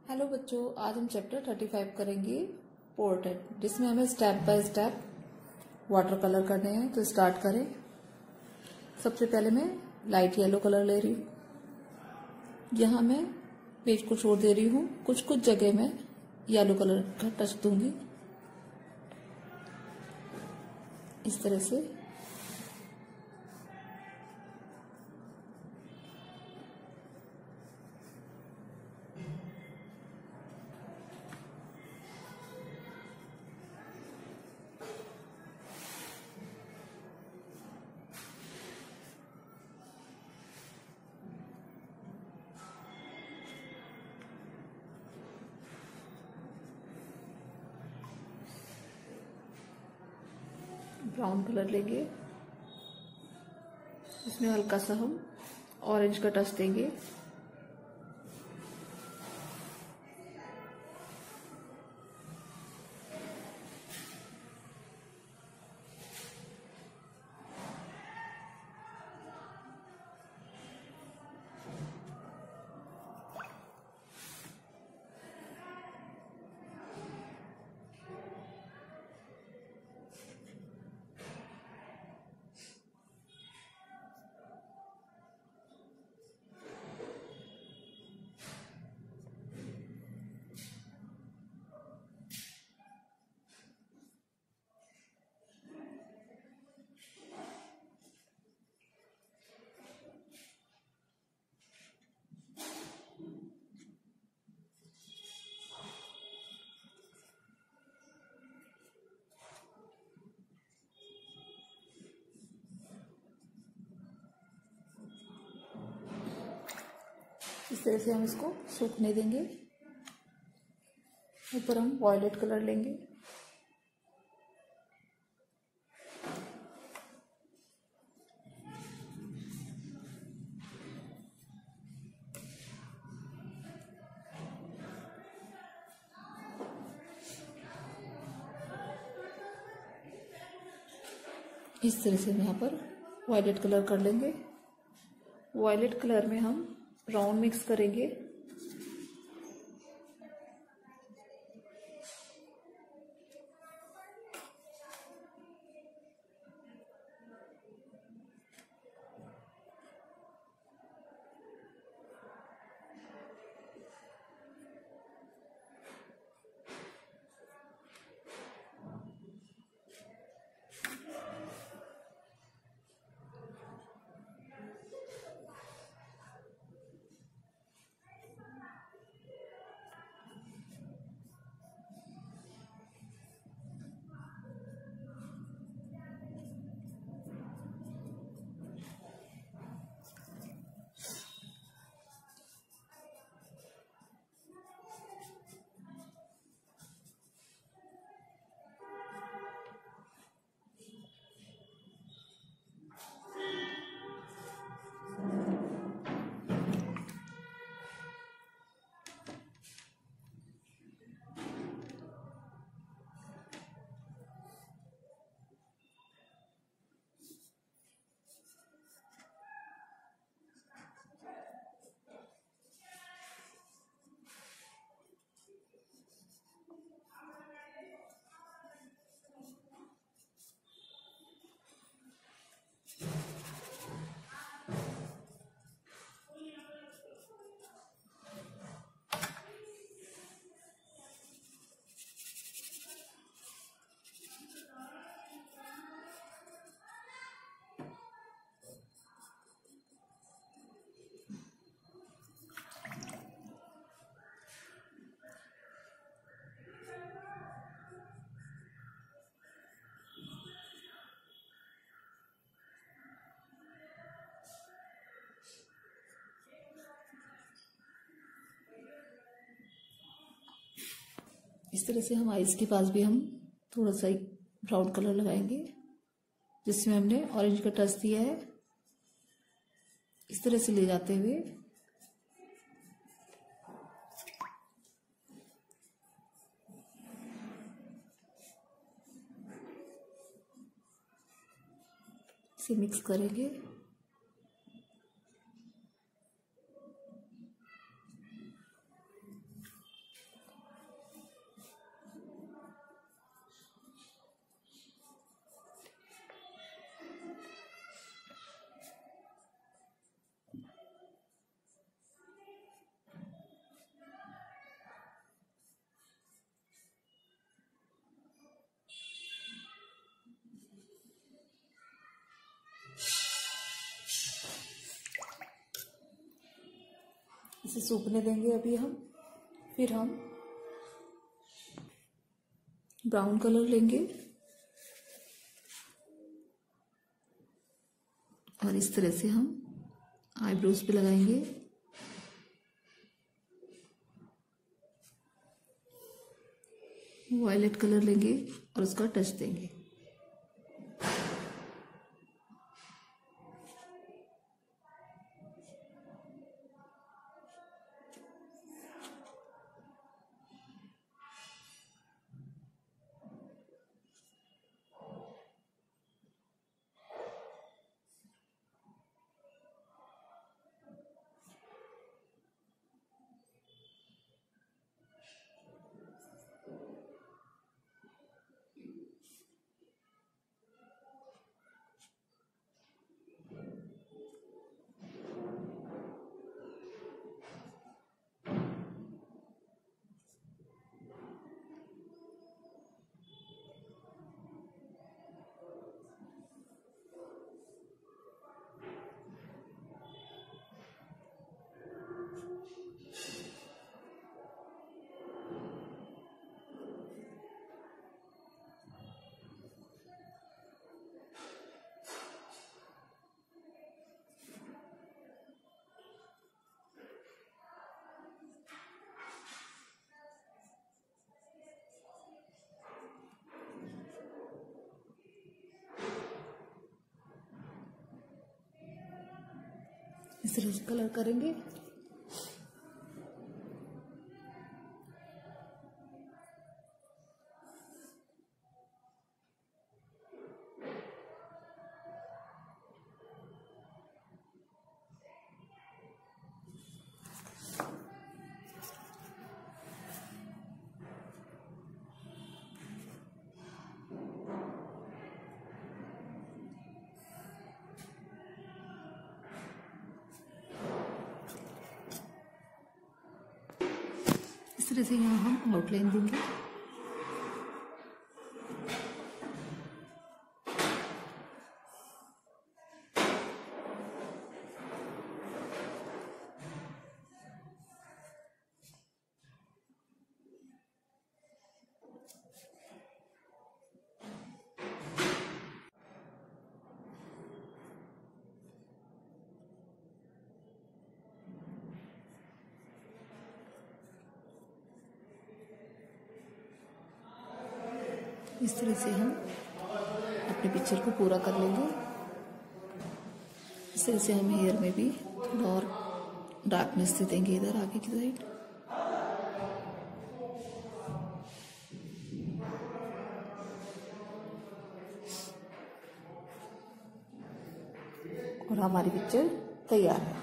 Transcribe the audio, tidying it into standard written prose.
Hello बच्चों, आज हम चैप्टर 35 करेंगे पोर्ट्रेट, जिसमें हमें step by step water colour करने हैं। तो स्टार्ट करें। सबसे पहले मैं लाइट येलो कलर ले रही हूँ। यहाँ मैं पेज को छोड़ दे रही हूँ। कुछ कुछ जगह मैं येलो कलर का टच दूंगी, इस तरह से। ब्राउन कलर लेंगे, इसमें हल्का सा हम ऑरेंज का टच देंगे। इस तरह से हम इसको सूखने देंगे। ऊपर हम वॉयलेट कलर लेंगे। इस तरह से हम यहाँ पर वॉयलेट कलर कर लेंगे। वॉयलेट कलर में हम ब्राउन मिक्स करेंगे। इस तरह से हम आइज के पास भी हम थोड़ा सा ब्राउन कलर लगाएंगे, जिसमें हमने ऑरेंज का टच दिया है। इस तरह से ले जाते हुए इसे मिक्स करेंगे। इसे सूखने देंगे अभी हम। फिर हम ब्राउन कलर लेंगे और इस तरह से हम आईब्रोज पे लगाएंगे। वायलेट कलर लेंगे और उसका टच देंगे। इस तरह से कलर करेंगे। इस तरह से यहाँ हम आउटलाइन देंगे। इस तरह से हम अपने पिक्चर को पूरा कर लेंगे। इस तरह से हम हेयर में भी थोड़ा और डार्कनेस दे देंगे इधर आगे की साइड। और हमारी पिक्चर तैयार है।